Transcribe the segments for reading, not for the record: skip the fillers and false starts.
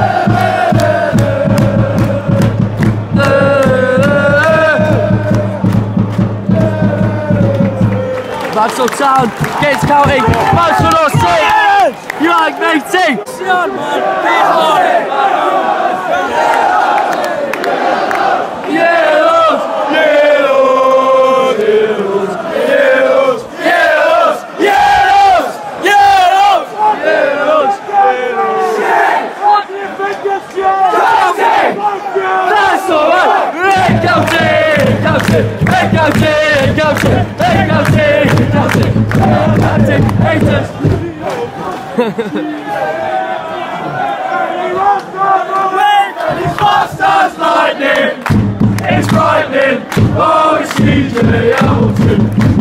Mansfield Town against Clownty. Mansfield or 6. You like matey? Yellows, yellows, yellows, yellows, yellows, yellows, yellows, yellows, yellows. What do you think this year? Clownty! That's alright! Hey Clownty! Clownty! Hey Clownty! Clownty! Hey Clownty! Clownty! Clownty! Haters! It's fast as lightning! It's frightening! Oh, it's usually able to.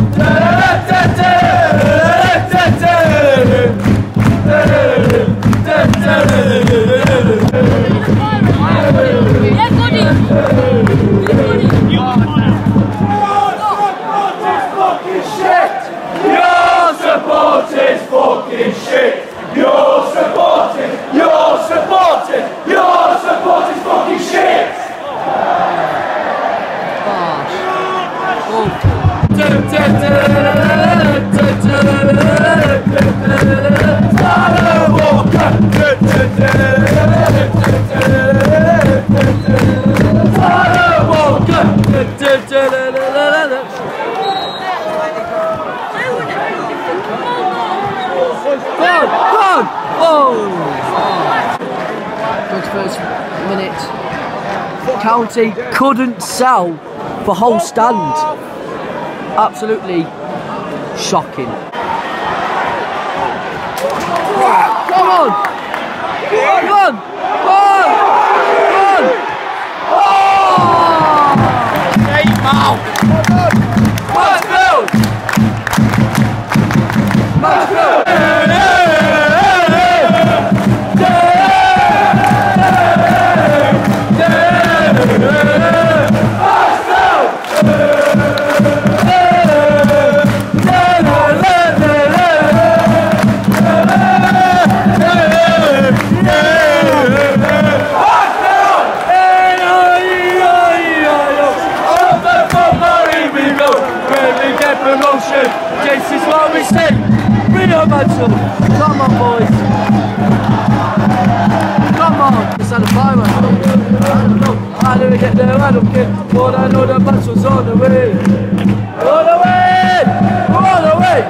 First minute, Clownty couldn't sell the whole stand. Absolutely shocking. Come on! Come on! Come on! Oh! Mansfield! Mansfield! This is what we say. Bring on, Mansfield. Come on, boys. Come on. It's had a fire. I don't know. How do we get there? I don't care. But I know that Mansfield's on the way. On the way. On the way.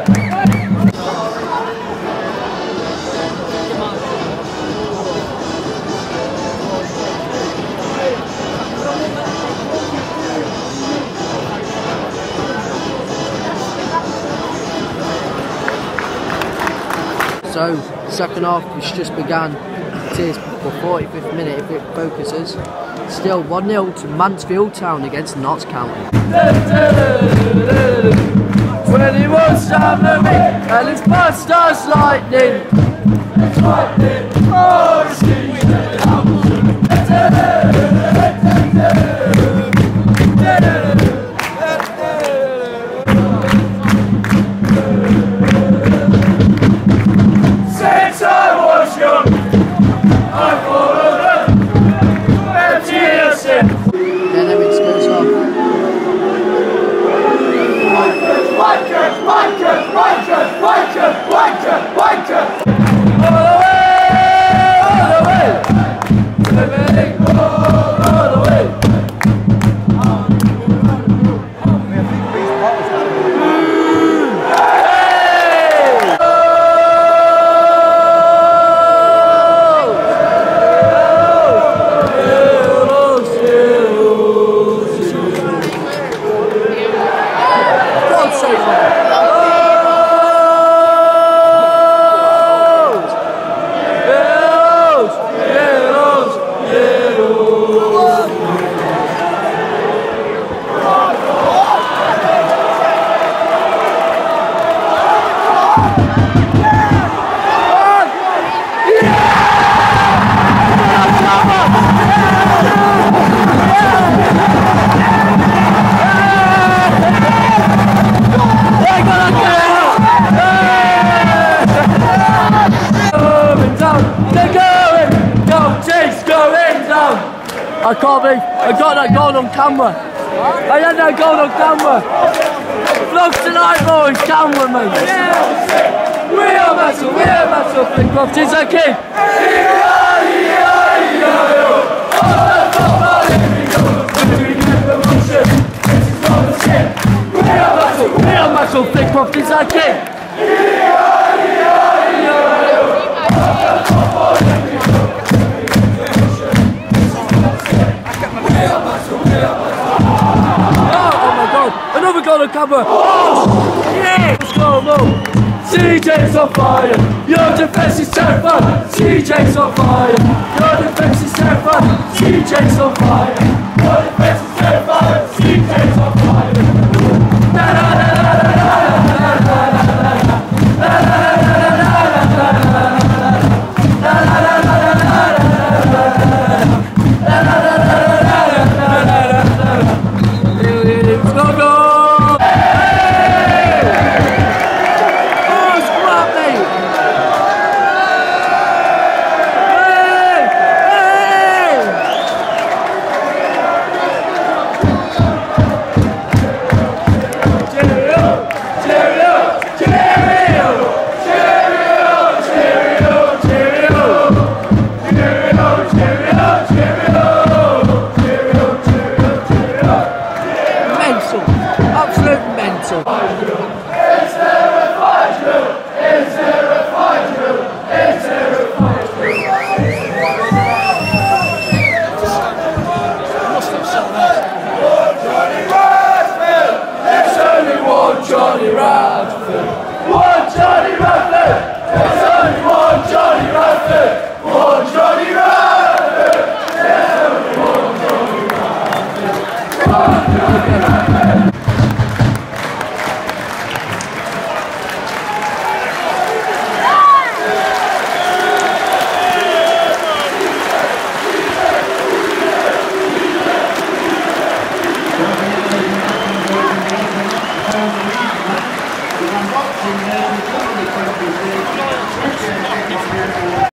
So, second half has just began. It is the 45th minute if it focuses. Still 1-0 to Mansfield Town against Notts County. 21 time to me, and it's fast as lightning. It's lightning. Oh, it's all the way! down. I can't believe I got that goal on camera. I had that goal on camera. Vlog tonight, boys. Camera, mate. Yeah. We are Mansfield. Pickcroft is a king. We are Mansfield. Pickcroft is a king. Another goal on camera. Oh, yeah! Let's go, Mo. CJ's on fire. Your defense is terrifying. CJ's on fire. Your defense is terrifying. CJ's on fire. Your defense is terrifying. CJ's on fire. La la la la la la la Watching